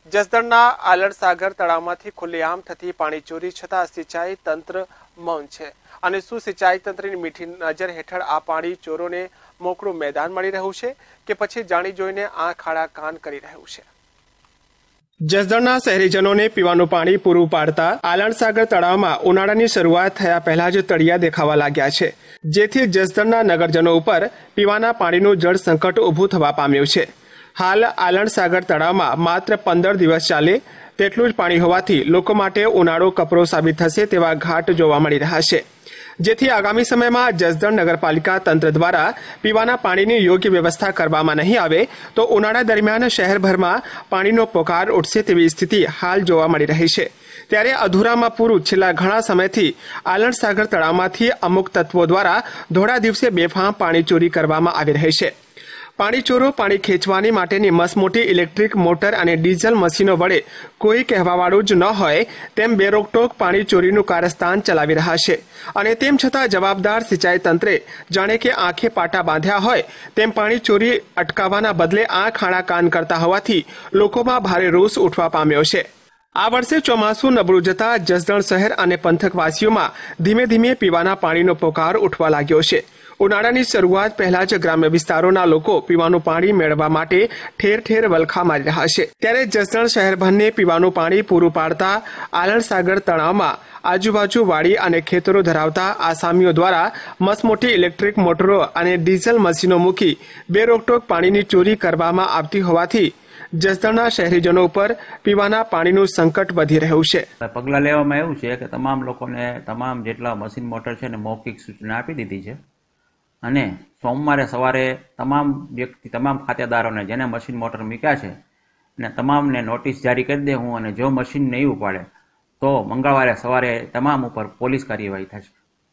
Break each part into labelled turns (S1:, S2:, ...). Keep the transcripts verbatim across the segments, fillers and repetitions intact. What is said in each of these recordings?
S1: જસદણના આલણસાગર તળાવમાંથી ખુલ્લેઆમ થતી પાણી ચોરી છતાં સિંચાઈ તંત્ર મૌન છે અને શું સિંચાઈ તંત્રની મીઠી નજર હેઠળ આ પાણી ચોરોને મોકળું મેદાન મળી રહ્યું છે કે પછી જાણી જોઈને આંખ આડા કાન કરી રહ્યું છે। જસદણના શહેરીજનોને પીવાનું પાણી પૂરું પાડતા આલણસાગર તળાવમાં ઉનાળાની શરૂઆત થયા પહેલા જ તળિયા દેખાવા લાગ્યા છે, જેથી જસદણના નગરજનો ઉપર પીવાના પાણીનું જળ સંકટ ઊભું થવા પામ્યું છે। હાલ આલણસાગર તળાવમાં માત્ર પંદર દિવસ ચાલે તેટલું જ પાણી હોવાથી લોકો માટે ઉનાળો કપરો સાબિત થશે તેવા ઘાટ જોવા મળી રહ્યા છે, જેથી આગામી સમયમાં જસદણ નગરપાલિકા તંત્ર દ્વારા પીવાના પાણીની યોગ્ય વ્યવસ્થા કરવામાં નહીં આવે તો ઉનાળા દરમિયાન શહેરભરમાં પાણીનો પોકાર ઉઠશે તેવી સ્થિતિ હાલ જોવા મળી રહી છે। ત્યારે અધૂરામાં પૂરું છેલ્લા ઘણા સમયથી આલણસાગર તળાવમાંથી અમુક તત્વો દ્વારા ધોળા દિવસે બેફામ પાણી ચોરી કરવામાં આવી રહી છે। પાણી ચોરો પાણી ખેંચવાની માટેની મસમોટી ઇલેક્ટ્રિક મોટર અને ડીઝલ મશીનો વડે કોઈ કહેવાવાળું જ ન હોય તેમ બેરોકટોક પાણી ચોરીનું કારસ્તાન ચલાવી રહ્યા છે અને તેમ છતાં જવાબદાર સિંચાઈ તંત્રે જાણે કે આંખે પાટા બાંધ્યા હોય તેમ પાણી ચોરી અટકાવવાના બદલે આંખ આડા કાન કરતા હોવાથી લોકોમાં ભારે રોષ ઉઠવા પામ્યો છે। આ વર્ષે ચોમાસું નબળું જતા જસદણ શહેર અને પંથકવાસીઓમાં ધીમે ધીમે પીવાના પાણીનો પોકાર ઉઠવા લાગ્યો છે। ઉનાળાની શરૂઆત પહેલા જ ગ્રામ્ય વિસ્તારોના લોકો પીવાનું પાણી મેળવવા માટે ઠેર ઠેર વલખા મારી રહ્યા છે, ત્યારે જસદણ શહેરભરને પીવાનું પાણી પૂરું પાડતા આલણસાગર તળાવમાં આજુબાજુ વાડી અને ખેતરો ધરાવતા આસામીઓ દ્વારા મસમોટી ઇલેક્ટ્રિક મોટરો અને ડીઝલ મશીનો મૂકી બેરોકટોક પાણીની ચોરી કરવામાં આવતી હોવાથી જસદણના શહેરીજનો ઉપર પીવાના પાણીનું સંકટ વધી રહ્યું છે।
S2: પગલાં લેવામાં એવું છે કે તમામ લોકોને તમામ જેટલા મશીન મોટર છે ને મૌખિક સૂચના આપી દીધી છે અને સોમવારે સવારે તમામ વ્યક્તિ તમામ ખાતેદારોને જેને મશીન મોટર મૂક્યા છે ને તમામને નોટિસ જારી કરી દે હું અને જો મશીન નહીં ઉપાડે તો મંગળવારે સવારે તમામ ઉપર પોલીસ કાર્યવાહી થશે।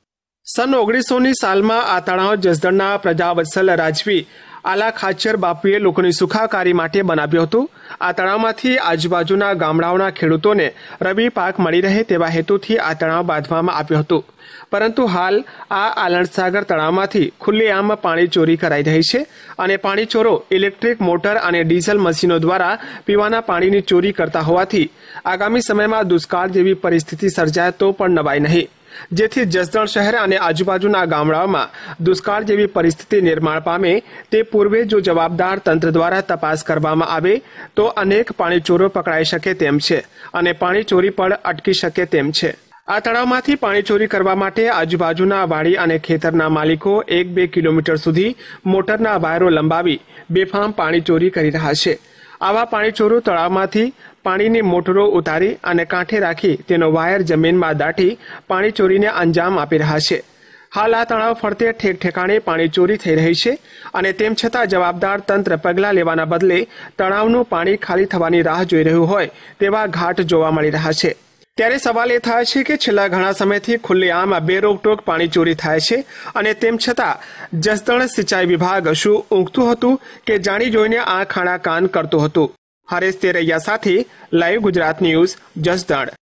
S1: સન ઓગણીસોની સાલમાં આ તળાવ જસદણના પ્રજાવત્સલ રાજવી આલા ખાચર બાપુએ લોકોની સુખાકારી માટે બનાવ્યું હતું। આ તળાવમાંથી આજુબાજુના ગામડાઓના ખેડૂતોને રવિ પાક મળી રહે તેવા હેતુથી આ તળાવ બાંધવામાં આવ્યું હતું, પરંતુ હાલ આ આલણસાગર તળાવમાંથી ખુલ્લેઆમ પાણી ચોરી કરાઈ રહી છે અને પાણી ચોરો ઇલેક્ટ્રિક મોટર અને ડીઝલ મશીનો દ્વારા પીવાના પાણીની ચોરી કરતા હોવાથી આગામી સમયમાં દુષ્કાળ જેવી પરિસ્થિતિ સર્જાય તો પણ નવાય નહીં, જેથી જસદણ શહેર અને આજુબાજુના ગામડાઓમાં દુષ્કાળ જેવી પરિસ્થિતિ નિર્માણ પામે તે પૂર્વે જો જવાબદાર તંત્ર દ્વારા તપાસ કરવામાં આવે તો અનેક પાણી ચોરો પકડાઈ શકે તેમ છે અને પાણી ચોરી પણ અટકી શકે તેમ છે। આ તળાવમાંથી પાણી ચોરી કરવા માટે આજુબાજુના વાડી અને ખેતરના માલિકો એક બે કિલોમીટર સુધી મોટરના વાયરો લંબાવી બેફામ પાણી ચોરી કરી રહ્યા છે। આવા પાણી ચોરો તળાવમાંથી પાણીની મોટરો ઉતારી અને કાંઠે રાખી તેનો વાયર જમીનમાં દાટી પાણી ચોરીને અંજામ આપી રહ્યા છે। હાલ આ તળાવ ફરતે ઠેક ઠેકાણે પાણી ચોરી થઈ રહી છે અને તેમ છતાં જવાબદાર તંત્ર પગલાં લેવાના બદલે તળાવનું પાણી ખાલી થવાની રાહ જોઈ રહ્યું હોય તેવા ઘાટ જોવા મળી રહ્યા છે। ત્યારે સવાલ એ થાય છે કે છેલ્લા ઘણા સમયથી ખુલ્લેઆમ બેરોકટોક પાણી ચોરી થાય છે અને તેમ છતાં જસદણ સિંચાઈ વિભાગ શું ઊંઘતું હતું કે જાણી જોઈને આંખ આડા કાન કરતું હતું। હરેશ તેરૈયા સાથે લાઈવ ગુજરાત ન્યૂઝ જસદણ।